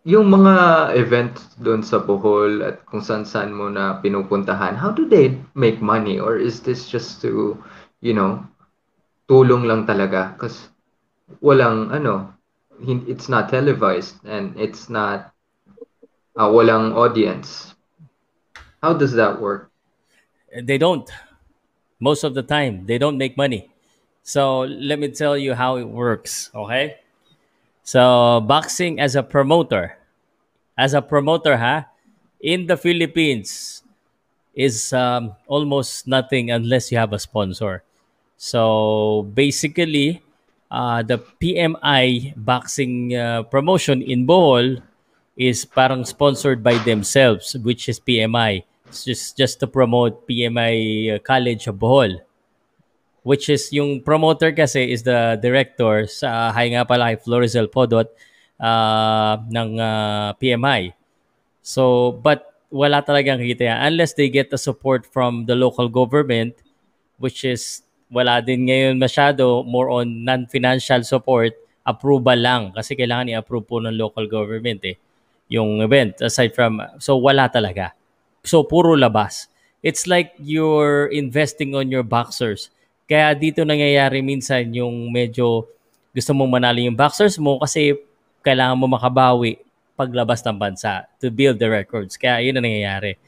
Yung mga events doon sa Bohol at kung saan-saan mo na pinupuntahan, how do they make money? Or is this just to, you know, tulong lang talaga? Because walang, it's not televised and it's not, walang audience. How does that work? They don't. Most of the time, they don't make money. So let me tell you how it works. Okay. So boxing as a promoter, in the Philippines is almost nothing unless you have a sponsor. So basically, the PMI boxing promotion in Bohol is parang sponsored by themselves, which is PMI. It's just to promote PMI College of Bohol, which is yung promoter kasi is the director sa hi nga pala kay Florizel Podot ng PMI. So, but wala talagang kita yan unless they get the support from the local government, which is wala din ngayon masyado, more on non-financial support, approval lang kasi kailangan i-approve po ng local government yung event aside from, so wala talaga. So puro labas. It's like you're investing on your boxers. Kaya dito nangyayari minsan yung medyo gusto mong manalo yung boxers mo kasi kailangan mo makabawi paglabas ng bansa to build the records. Kaya yun ang nangyayari.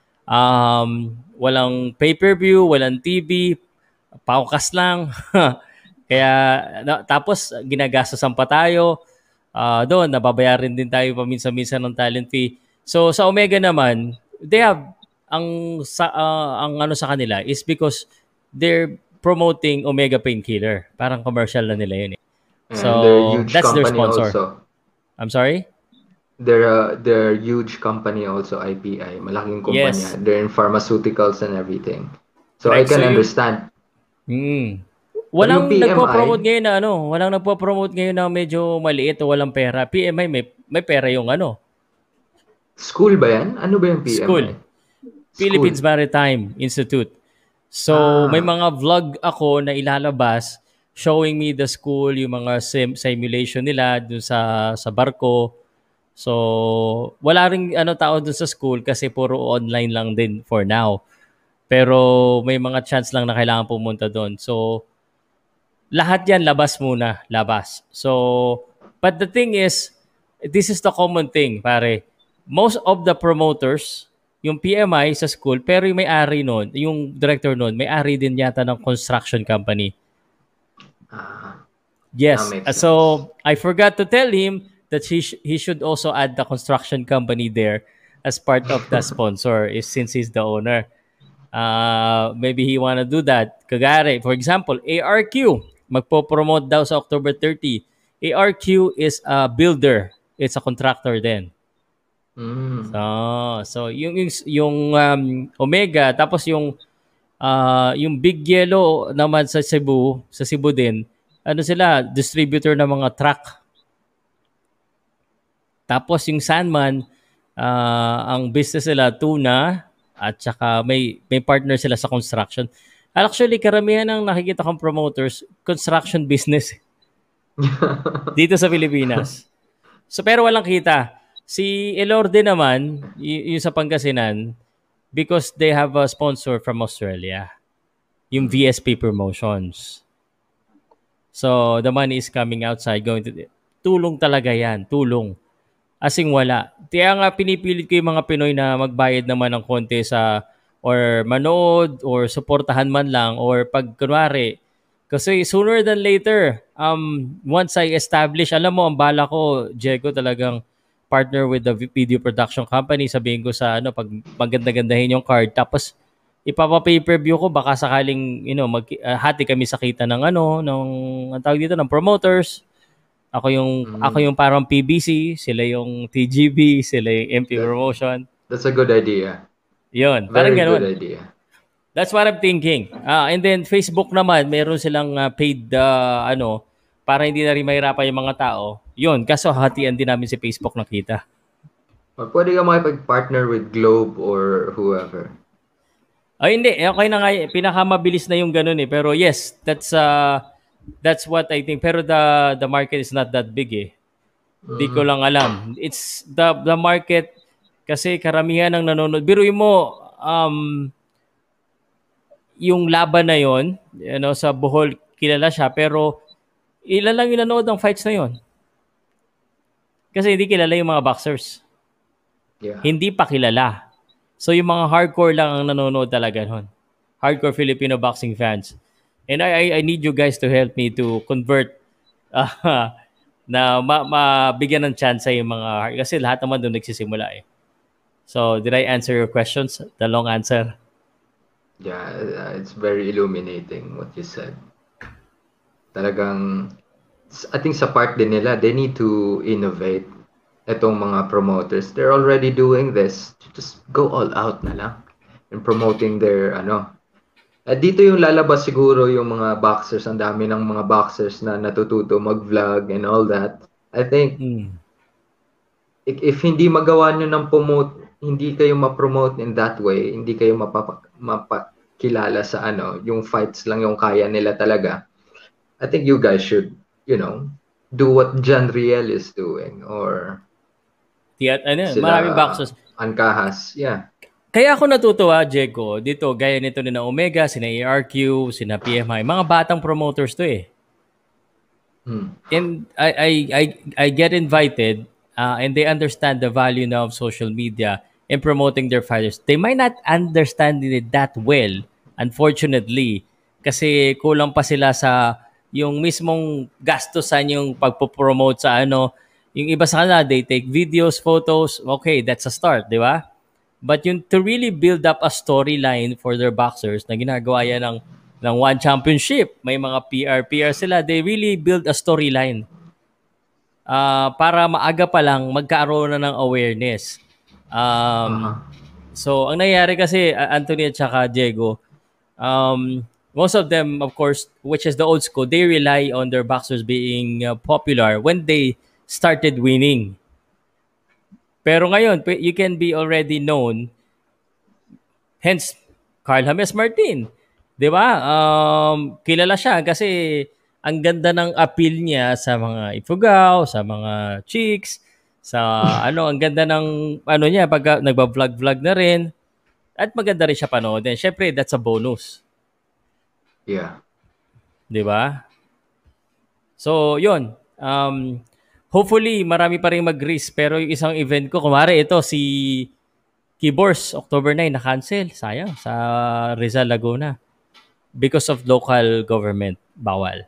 Walang pay-per-view, walang TV, Powcast lang. Kaya tapos ginagastosan pa tayo. Doon nababayaran din tayo paminsan-minsan ng talent fee. So sa Omega naman, they have ang ano sa kanila is because they're promoting Omega Painkiller. Parang commercial na nila yun eh. And they're a So huge that's their company sponsor. also. I'm sorry? They're a huge company also, IPI. Malaking Yes. kumpanya. They're in pharmaceuticals and everything. So I Correct. So can yung understand. Pero yung walang nagpo-promote PMI, ngayon na ano, walang nagpo-promote ngayon na medyo maliit o walang pera. PMI may pera yung ano, school ba yan? Ano ba yung PMI? school, School. Philippines Maritime Institute. So may Ah, mga vlog ako na ilalabas showing me the school, yung mga simulation nila dun sa barko. So wala ring ano tao dun sa school kasi puro online lang din for now. Pero may mga chance lang na kailangan pumunta doon. So lahat yan labas muna, labas. So, but the thing is, this is the common thing, pare. Most of the promoters, yung PMI sa school, pero yung may-ari nun, yung director nun, may-ari din yata ng construction company. ah, that Yes. makes sense. So, I forgot to tell him that he should also add the construction company there as part of the sponsor is since he's the owner. Maybe he wanna do that. Kagare, for example, ARQ, magpo-promote daw sa October 30. ARQ is a builder. It's a contractor din. So, Mm. yung Omega, tapos yung Big Yellow naman sa Cebu din, ano sila, distributor ng mga truck. Tapos yung Sandman, ang business nila, tuna, at saka may partner sila sa construction. Actually, karamihan ng nakikita kong promoters, construction business dito sa Pilipinas. So, pero walang kita. Si Elorde naman, yung sa Pangasinan, because they have a sponsor from Australia, yung Mm. VSP Promotions. So, the money is coming outside, going to... Tulong talaga yan, tulong. Asing wala. Kaya nga pinipilit ko yung mga Pinoy na magbayad naman ng konti sa or manood or suportahan man lang or pag kunwari. Kasi sooner than later, once I establish, alam mo, ang bala ko, Diego, talagang partner with the video production company. Sabihin ko sa ano, pag maganda-gandahin yung card. Tapos, ipapa-pay-per-view ko, baka sakaling, hati kami sa kita ng ang tawag dito, ng promoters. Ako yung Mm. parang PBC, sila yung TGB, sila yung MP That, Promotion. that's a good idea. Yun, parang Very good ganoon. idea. That's what I'm thinking. And then Facebook naman, meron silang paid para hindi na rin mahirapan yung mga tao. Yun, kaso hatian din namin si Facebook nakita. Or pwede ka makipag-partner with Globe or whoever. Ay hindi, okay na nga, pinakamabilis na yung ganun eh. Pero yes, that's what I think. Pero the market is not that big eh. Di ko lang alam. It's the market kasi karamihan ng nanonood. Biruin mo, yung laban na yon, sa Bohol, kilala siya, pero ilan lang yung nanood ng fights na yon. Kasi hindi kilala yung mga boxers. Yeah. Hindi pa kilala. So yung mga hardcore lang ang nanonood talaga nun. Hardcore Filipino boxing fans. And I need you guys to help me to convert na mabigyan ng chance yung mga, kasi lahat naman doon nagsisimula eh. So, did I answer your questions? The long answer? Yeah, it's very illuminating what you said. Talagang, I think sa part din nila, they need to innovate. Etong mga promoters, they're already doing this. Just go all out na lang in promoting their dito yung lalabas siguro yung mga boxers, ang dami ng mga boxers na natututo mag-vlog and all that. I think if hindi magawa nyo ng promote, hindi kayo ma-promote in that way, hindi kayo mapakilala sa yung fights lang yung kaya nila talaga. I think you guys should, do what John Riel is doing or Maraming boxers. Ancahas, yeah. Kaya ako natutuwa, Jeko, dito, gaya nito ni na Omega, sina ARQ, sina PMI, mga batang promoters to eh. And I get invited and they understand the value now of social media in promoting their fighters. They might not understand it that well, unfortunately, kasi kulang pa sila sa yung mismong gastusan yung pagpo-promote sa yung iba sa kanila, they take videos, photos, okay, that's a start, di ba? But yung to really build up a storyline for their boxers na ginagawa yan ng one championship, may mga PR sila, they really build a storyline para maaga pa lang magkaroon na ng awareness. So, ang nangyayari kasi, Anthony at saka Diego, most of them, of course, which is the old school, they rely on their boxers being popular when they started winning. Pero ngayon, you can be already known. Hence, Carl James Martin. Di ba? Kilala siya kasi ang ganda ng appeal niya sa mga ifugao, sa mga chicks, sa ang ganda ng niya pag nagba-vlog na rin. At maganda rin siya panoodin. Syempre, that's a bonus. Yeah. Di ba? So, yun. Hopefully, marami pa rin mag-risk. Pero yung isang event ko, kumari ito, si Keyboards, October 9, na-cancel. Sayang, sa Rizal, Laguna. Because of local government. Bawal.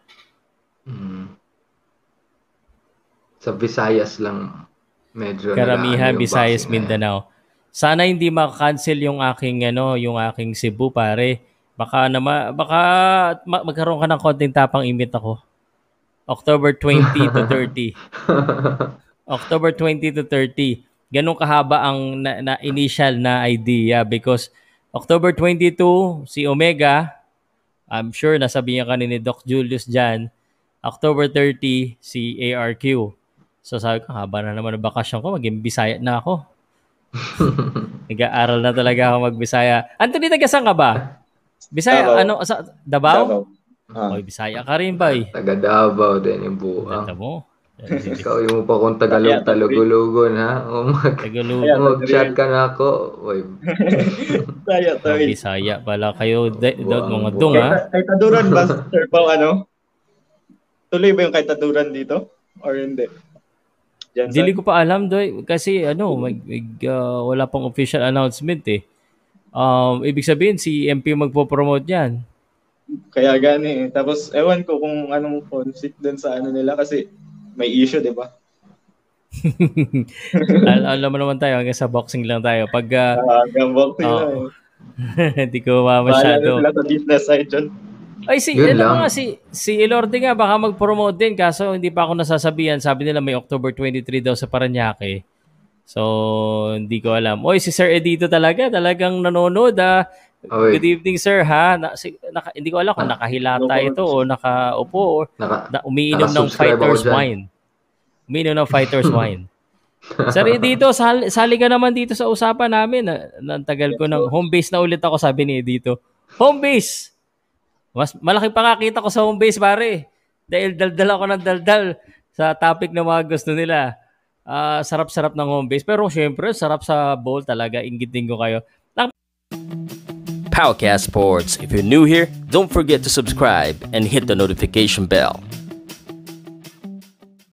Sa Visayas lang, medyo karamihan, yung Visayas, boxing Mindanao. Sana hindi maka-cancel yung aking, yung aking Cebu, pare. Baka magkaroon ka ng konting tapang imit ako. October 20 to 30. October 20 to 30. Ganun kahaba ang initial na idea because October 22, si Omega, I'm sure nasabihan ka ni Doc Julius dyan, October 30, si ARQ. So sabi ko, haba na naman ang bakasyon ko, maging Bisaya na ako. Nag-aaral na talaga ako mag-Bisaya. Anthony, taga-saan ka ba? Bisaya, Davao. Sa Davao? Davao. Oy, Bisaya ka rin ba eh? Taga Davao din yung buang. Ganda mo. Ikaw yung pa kung Tagalog-Talugulugon ha. Mag-chat ka na ako. Oy. Bisaya pala kayo. Mga dung ha. Kay Taduran ba, Sir Pao, tuloy ba yung kay Taduran dito? Or hindi? Dili ko pa alam doy kasi wala pang official announcement eh. Ibig sabihin si MP magpo-promote yan. Kaya gani eh. Tapos ewan ko kung anong conflict dun sa nila kasi may issue, di ba? Alam mo naman tayo, hanggang sa boxing lang tayo. Pag hanggang boxing lang eh. Hindi ko masyado. Bahala na sila sa business side dyan. Ay, si Elorde nga baka mag-promote din kaso hindi pa ako nasasabihan. Sabi nila may October 23 daw sa Parañaque. So, hindi ko alam. Oy, si Sir Edito talagang nanonood Good evening, sir, ha? Hindi ko alam kung nakahilata ito o nakaupo o umiinom ng fighter's wine. Umiinom ng fighter's wine. Sir Edito, sali ka naman dito sa usapan namin. Nantagal ko ng home base na ulit ako, sabi ni Edito. Home base! Mas malaki pa nga kita ko sa home base, pare. Dahil daldal ako ng daldal sa topic na mga gusto nila. Sarap-sarap ng home base. Pero syempre, sarap sa bowl talaga. Inggitin ko kayo. Powcast Sports. If you're new here, don't forget to subscribe and hit the notification bell.